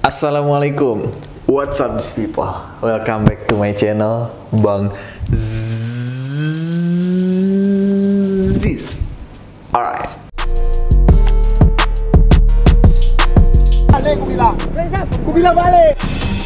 Assalamualaikum. What's up these people? Welcome back to my channel, Bang Ziz. Alright. Balik, ku bilang balik.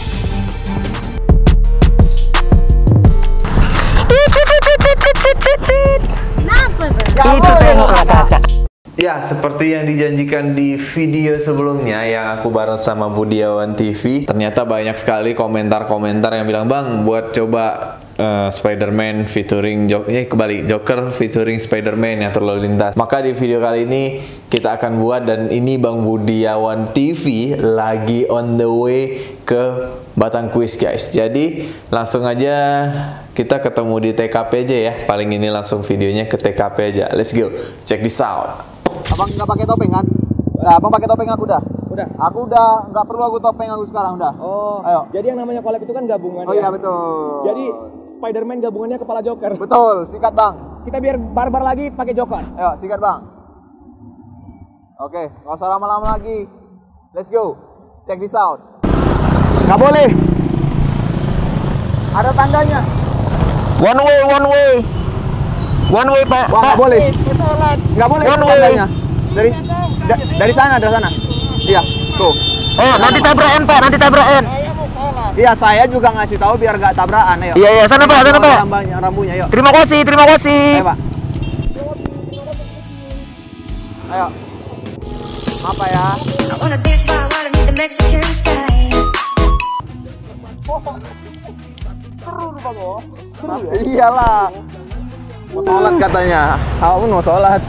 Ya, seperti yang dijanjikan di video sebelumnya yang aku bareng sama Budiawan TV, ternyata banyak sekali komentar-komentar yang bilang, "Bang, buat coba Spider-Man featuring Joker featuring Spider-Man yang terlalu lintas." Maka di video kali ini kita akan buat, dan ini Bang Budiawan TV lagi on the way ke Batang Kuis, guys. Jadi langsung aja kita ketemu di TKP aja ya. Paling ini langsung videonya ke TKP aja. Let's go. Check this out. Abang nggak pakai topeng kan? Nah, abang pakai topeng aku udah. Udah. Aku udah nggak perlu aku topeng aku sekarang udah. Oh. Ayo. Jadi yang namanya collab itu kan gabungan. Oh ya? iya betul. Jadi Spider-Man gabungannya kepala Joker. Betul, sikat bang. Kita biar barbar lagi pakai Joker. Ayo, sikat bang. Oke, nggak usah lama-lama lagi. Let's go. Check this out. Nggak boleh. Ada tandanya. One way Pak. Wah, nggak boleh. Nggak boleh. One ada way. tandanya. Dari sana, Iya, tuh. Oh, nanti tabrakan Pak, nanti tabrakan. Iya, saya juga ngasih tahu biar nggak tabrakan. Ayo. Iya, sana Pak, sana Pak. Rambunya, yuk. Terima kasih. Ayo, Pak. Ayo. Apa ya? I wanna dance by water beneath the Mexican sky. Iyalah. Mau sholat katanya. Aku pun mau sholat.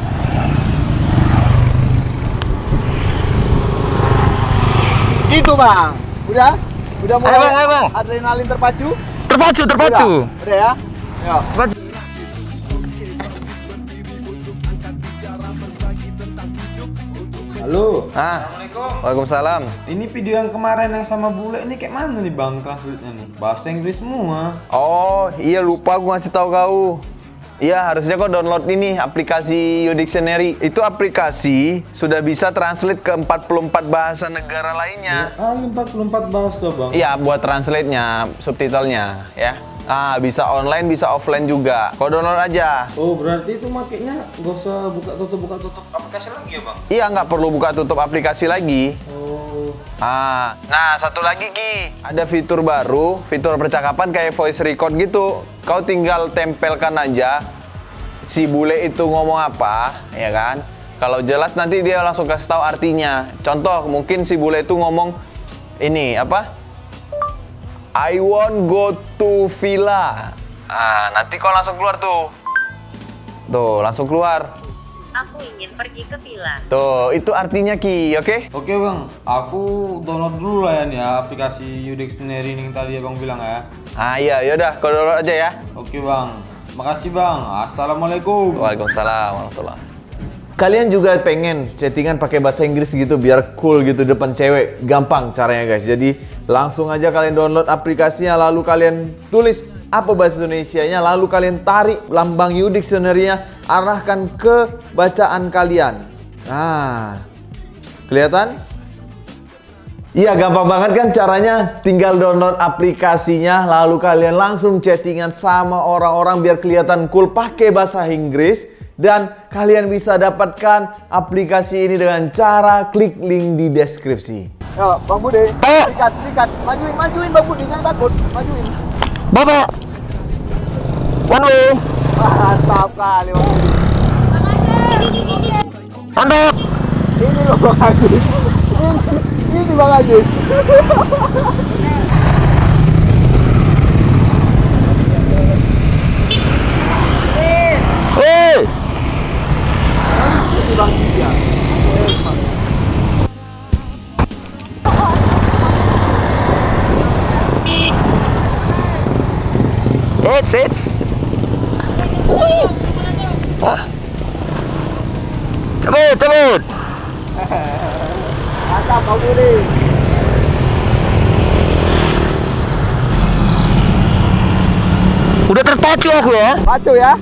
Itu bang. Udah mulai. Ayo, bang. Adrenalin terpacu. Terpacu. Udah ya. Ayo. Terpacu. Halo. Assalamualaikum. Waalaikumsalam. Ini video yang kemarin yang sama bule ini kayak mana nih bang translate-nya nih? Bahasa Inggris semua. Oh, iya lupa gue ngasih tahu kau. Iya, harusnya kau download ini aplikasi YouDictionary. Itu aplikasi sudah bisa translate ke 44 bahasa negara lainnya. 44 bahasa bang. Iya, buat translate-nya, subtitlenya ya. Ah, bisa online, bisa offline juga. Kau download aja. Oh berarti itu makainya nggak usah buka tutup aplikasi lagi ya bang? Iya, nggak perlu buka tutup aplikasi lagi. Oh. Ah, nah satu lagi Ki, ada fitur baru, fitur percakapan kayak voice record gitu. Kau tinggal tempelkan aja si bule itu ngomong apa, ya kan? Kalau jelas nanti dia langsung kasih tahu artinya. Contoh, mungkin si bule itu ngomong ini apa? I want go to villa. Ah, nanti kau langsung keluar tuh. Tuh, langsung keluar. Aku ingin pergi ke villa. Tuh, itu artinya Ki, oke? Oke bang, aku download dulu lah ya aplikasi YouDictionary yang tadi abang bilang ya. Ah iya, yaudah, kau download aja ya. Oke bang, makasih bang. Assalamualaikum. Waalaikumsalam warahmatullahi. Kalian juga pengen chattingan pakai bahasa Inggris gitu biar cool gitu depan cewek? Gampang caranya guys. Jadi langsung aja kalian download aplikasinya, lalu kalian tulis apa bahasa Indonesianya, lalu kalian tarik lambang YouDictionary-nya, arahkan ke bacaan kalian. Nah, kelihatan? Iya, gampang banget kan caranya. Tinggal download aplikasinya, lalu kalian langsung chattingan sama orang-orang biar kelihatan cool pakai bahasa Inggris. Dan kalian bisa dapatkan aplikasi ini dengan cara klik link di deskripsi. Yo, Bang Budi. Sikat. Majuin Bang Budi, jangan takut. Majuin. Bapak. One way. Mantap kali Bang Budi. Mantap. Ini loh Bang Haji. Ini Bang Haji. Hey. Ini Bang Haji. It's. Wah. Cabut. Mantap Bang Budi. Udah terpacu aku ya. Pacu ya.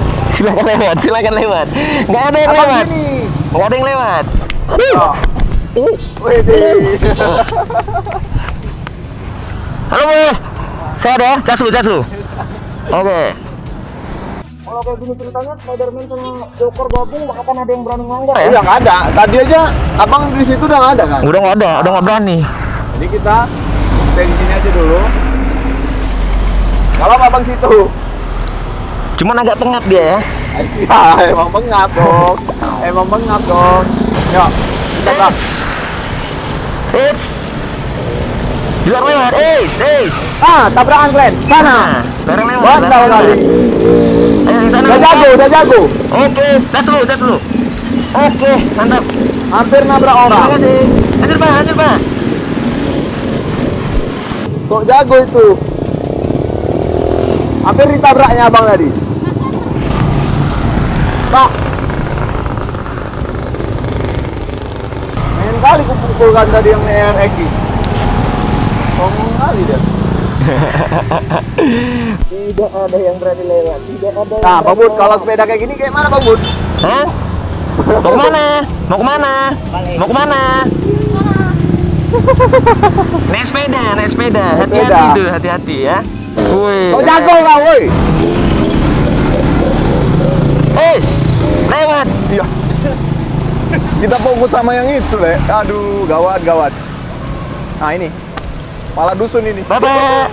Silakan lewat. Nggak ada yang Abang lewat. gini. Nggak ada yang lewat. Oh. Wede. Halo Bu. Sehat ya? Casu. Oke. Kalau kayak gini ceritanya Spider-Man sama Joker gabung, kapan ada yang berani ngelanggar ya? Iya nggak ada. Tadi aja abang di situ udah nggak ada kan? Udah nggak berani. Jadi kita stay di sini aja dulu. Kalau abang situ, Cuman agak pengap dia ya. ya emang bengap dong. Yuk, kita bang. Hits. Bilang lewat, Ace. Tabrakan Glenn. Sana. Barang lewat. Mantap kali. Ayo sana. Udah jago. Oke, tes dulu. Oke, mantap. Hampir nabrak orang. Terima kasih. Hancur Pak. Sok jago itu. Hampir ditabraknya abang tadi. Pak. Main kali kumpulkan tadi yang naik Eki. Ngomong kali dia. Tidak ada yang berani lewat. Nah, Bang Bud, kalau sepeda kayak gini kayak mana Bang Bud? Hah? Mau kemana? Naik sepeda. Hati-hati tuh, hati-hati ya. Woi. Sok jago kau, woi. Lewat. Iya. Kita fokus sama yang itu, Le. Aduh, gawat. Nah, ini. Pala dusun ini. Bapak.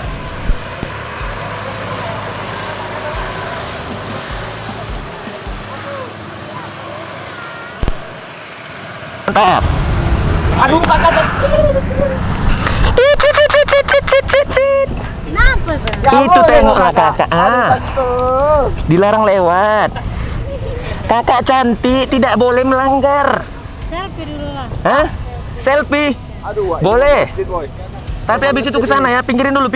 Mantap. Aduh, kakak. Kenapa, Bang? Itu tengoklah kakak. Dilarang lewat. Kakak cantik, tidak boleh melanggar. Selfie dulu lah. Hah? Selfie. Aduh, wah, Boleh. ini boy. Tapi habis itu ke sana ya, pinggirin dulu.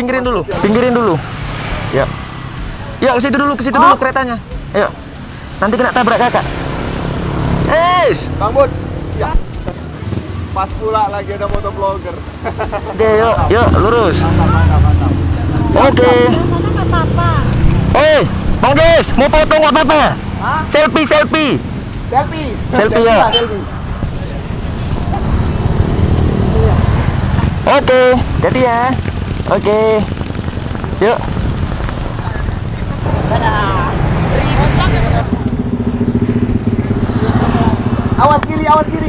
Yuk. Yuk, ke situ dulu keretanya. Ayo. Nanti kena tabrak kakak. Bang Bud. Ya. Pas pula lagi ada motovlogger. Oke, yuk, lurus. Mantap. Oke. Sana nggak apa-apa. Bang Des, mau foto nggak apa-apa? Hah? Selfie. Selfie Ya. lah, selfie. Oke, jadi ya. Oke. Yuk. Awas kiri.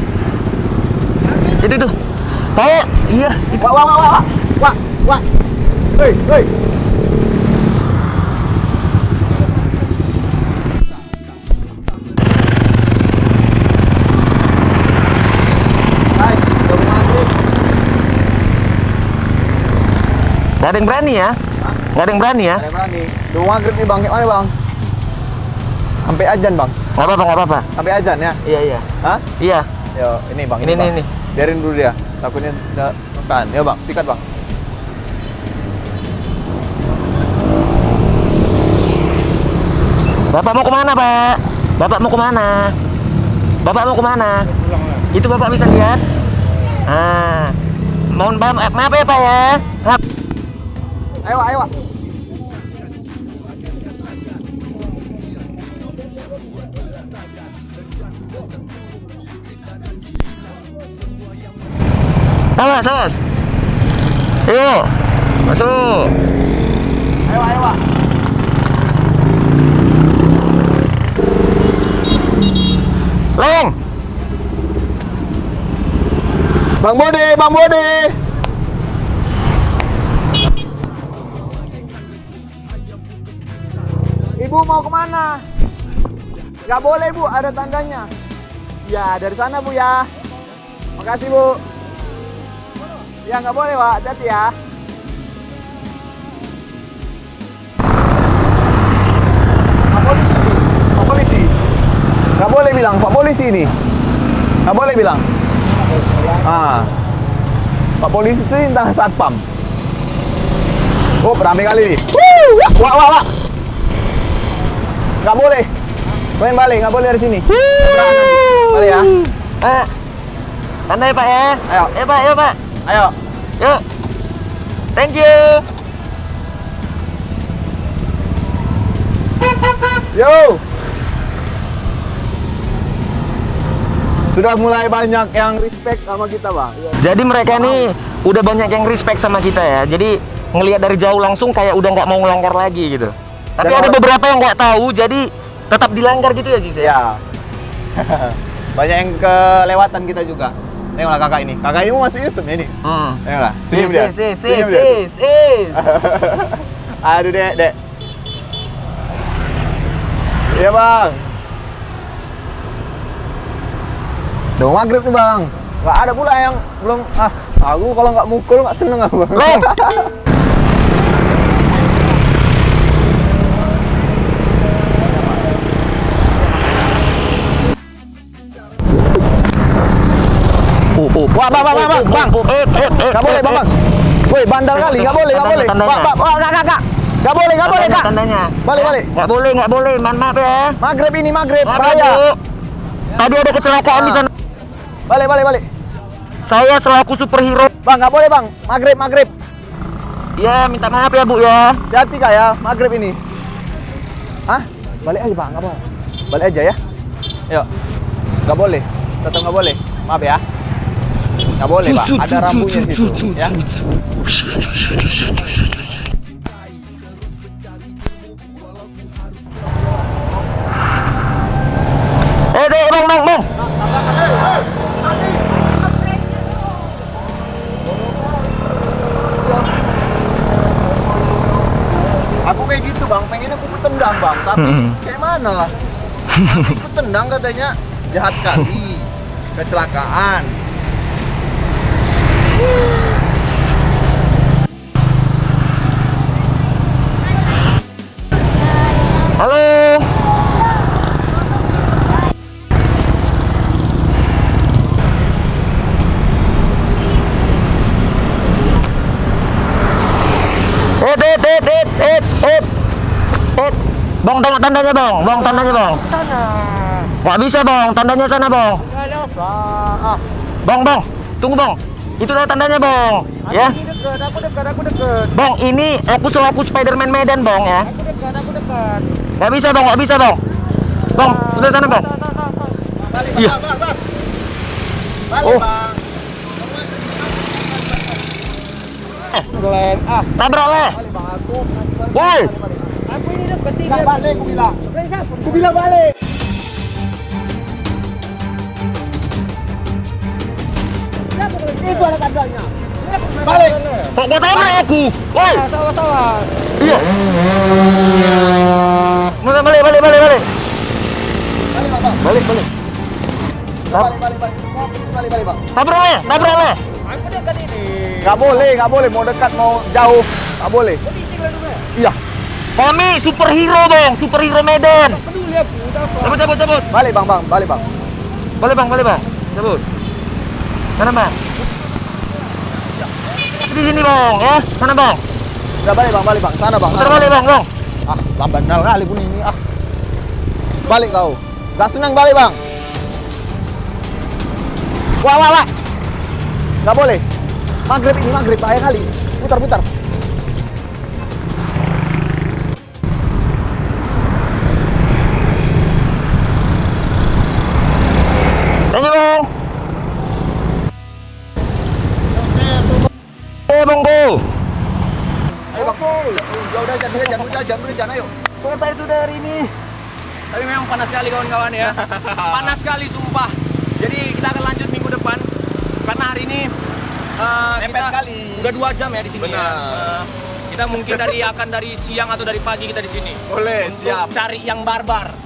Itu tuh. Pak, iya. Wah. Hei. Guys, udah mau maghrib. Gak ada yang berani ya? Ada yang berani. Udah mau maghrib nih Bang. Kayak mana Bang? Sampai ajan Bang. Gak apa-apa. Sampai ajan ya? Iya. Hah? Iya. Yo, ini Bang. Ini, Bang. ini. Biarin dulu dia. Takutnya udah makan. Yo Bang, sikat Bang. Bapak mau kemana, Pak? Bapak mau kemana? Itu Bapak bisa lihat? Mohon maaf ya, Pak ya. Maaf. Ayo. Awas. Ayo, masuk. Ayo, Pak. Leng. Bang Bode. Ibu mau kemana? Gak boleh Bu, ada tandanya. Ya, dari sana Bu ya. Makasih Bu. Ya nggak boleh Pak, hati-hati ya. Pak polisi. Nggak boleh bilang Pak polisi ini. Nggak boleh bilang. Pak polisi itu entah satpam. Oh, rame kali nih. Wah. Nggak boleh. Main balik, nggak boleh dari sini. Balik ya. Santai Pak ya. Ayo. Ayo Pak. Ayo. Yuk. Thank you. Yo. Sudah mulai banyak yang respect sama kita, Bang. Jadi mereka nih udah banyak yang respect sama kita ya. Jadi ngelihat dari jauh langsung kayak udah nggak mau ngelanggar lagi gitu. Tapi Dan ada beberapa yang nggak tahu, jadi tetap dilanggar gitu ya, Jis? Ya. Banyak yang kelewatan kita juga. Tengoklah kakak ini. Kakak ini mau masuk YouTube ya ini. Tengoklah. Senyum dia. Senyum dia. Aduh, Dek. Iya, Bang. Udah mau maghrib nih, Bang. Nggak ada pula yang belum. Aku kalau nggak mukul nggak seneng aku, Bang. Wah, bang. Nggak boleh, Bang. Woi, bandel kali. Nggak boleh. Wah, kakak. Nggak boleh, Kak. Tandanya. Balik. Nggak boleh. Maaf ya. Maghrib ini, Maaf, bahaya. Bu. Tadi ada kecelakaan di sana. Balik. Saya selaku superhero. Bang, nggak boleh, Bang. Maghrib. Ya, minta maaf ya, Bu ya. Hati Kak ya, maghrib ini. Hah? Balik aja, Bang. Nggak boleh. Balik aja ya. Yuk. Nggak boleh. Tetap nggak boleh. Maaf ya. Nggak boleh, Pak. Ada rambunya di situ. Ya. Bang. Aku kayak gitu, Bang. Pengennya aku tendang, Bang. Tapi kayak mana lah? Aku tendang katanya jahat kali. Kecelakaan. Halo. Bang, tengok tandanya, Bang. Sana. Nggak bisa, Bang. Tandanya sana, Bang. Bang. Tunggu, Bang. Itu tandanya, Bang. Ya. Aku dekat. Bang, ini aku selaku Spiderman Medan, Bang ya. Aku dekat. Nggak bisa, Bang. Bang, udah sana, Bang. Balik, Iya. Bang. Balik, Oh. Bang. Glenn. Tabrak le. Balik, Bang. Aku. Woi. Aku ini dekat sih. Nggak balik, aku bilang. Aku bilang balik. Itu ada tandanya. Balik. Kok gua tabrak aku? Woi. Salah. Iya. Balik. Balik, Bang. Balik. Balik, Bang. Tabrak le. Aku dekat ini. Nggak boleh. Mau dekat, mau jauh. Nggak boleh. Iya. Kami superhero, Bang. Superhero Medan. Peduli aku. Udah. Cabut. Balik, Bang. Balik, Bang. Balik, Bang. Cabut. Sana, Bang. Di sini, Bang, ya. Sana, Bang. Udah balik, Bang. Sana, Bang. Putar balik, Bang. Bandal kali pun ini. Balik kau. Gak senang balik, Bang. Wah. Gak boleh. Maghrib bahaya kali. Putar. Thank you, Bang. Bang, Bo. Ayo, Bang. Udah, ayo. Selesai sudah hari ini. Tapi memang panas sekali kawan-kawan ya. Panas sekali sumpah. Jadi kita akan lanjut minggu depan. Karena hari ini kita kali. udah 2 jam ya di sini. Benar. Ya. Kita mungkin akan dari siang atau dari pagi kita di sini. Boleh, Untuk siap. cari yang barbar.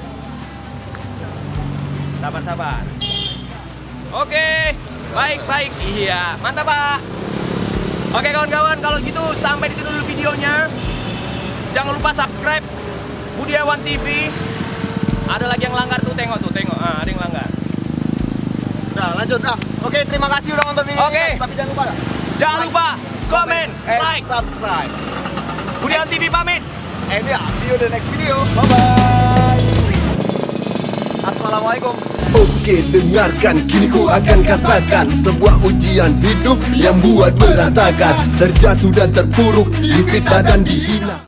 Sabar. Oke, baik. Iya, mantap Pak. Oke kawan-kawan, kalau gitu sampai di sini dulu videonya. Jangan lupa subscribe Budiawan TV. Ada lagi yang langgar tuh, tengok. Ada yang langgar. Udah, lanjut. Oke, terima kasih udah nonton video Oke. ini. Tapi Jangan lupa comment, like. Subscribe. Budiawan TV pamit. And yeah, see you in the next video. Bye-bye. Assalamualaikum. Oke, dengarkan, kini ku akan katakan sebuah ujian hidup yang buat berantakan, terjatuh dan terpuruk, difitnah dan dihina.